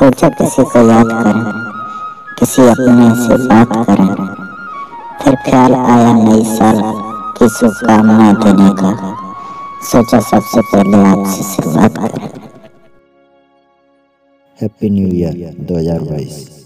सोचा किसी को याद करें, किसी अपने से बात करें। फिर ख्याल आया नई साल की शुभकामना देने का। सोचा सबसे पहले आपसे शुरुआत करें। Happy new year 2022।